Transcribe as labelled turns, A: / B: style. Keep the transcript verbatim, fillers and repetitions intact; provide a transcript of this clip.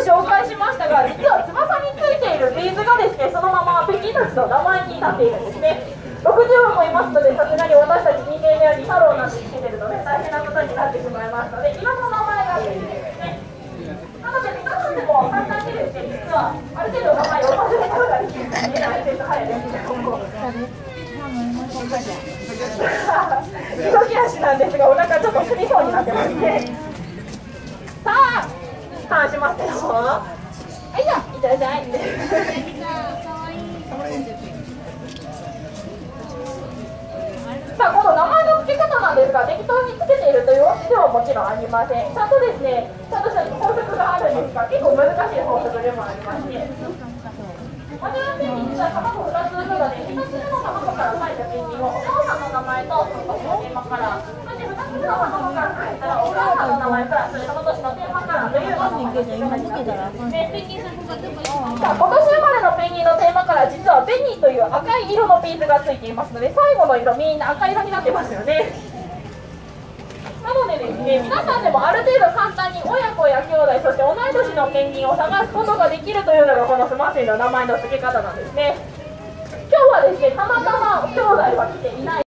A: 紹介しましたが、実は翼についているビーズがですね、そのままペンギンたちの名前になっているんですね。ろくじゅう羽もいますので、さすがに私たち人間にはリタロウなんてつけてるとね、大変なことになってしまいますので、いろんな名前がついてるんですね。なので皆さんでも簡単にですね、実はある程度名前を忘れたことができるんですね。大切早いですね、今後。急ぎ足なんですが、お腹ちょっとすりそうになってますね。さあ、ターンしますよ。はい、じゃあ、いってらっしゃい。さあ、この名前の付け方なんですが、適当につけているというわけではもちろんありません。ちゃんとですね、ちゃんとした法則があるんですが、結構難しい法則でもありまして、マジュラペンギン実は卵ふたつ産むので、ひとつめの卵から生まれたペンギンをお母さんの名前とその年のテーマカラー、そしてふたつめの卵から生まれたらお母さんの名前プラスその年のテーマカラーというのが名前の付け方になっているんですね。さあ、今年生まれのペンギンのテーマカラー、実は紅という赤い色のビーズがついていますので、最後の色みんな赤色になってますよね。なのでですね、皆さんでもある程度簡単に親子や兄弟、そして同い年のペンギンを探すことができるというのがこのスマシンの名前の付け方なんですね。今日はですね、たまたま兄弟は来ていない